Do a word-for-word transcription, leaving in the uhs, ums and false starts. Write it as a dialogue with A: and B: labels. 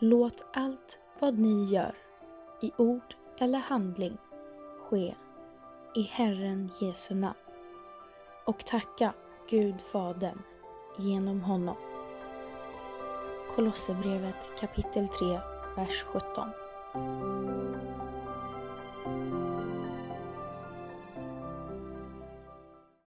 A: Låt allt vad ni gör, i ord eller handling, ske i Herren Jesu namn. Och tacka Gud Fadern genom honom. Kolosserbrevet kapitel tre, vers sjutton.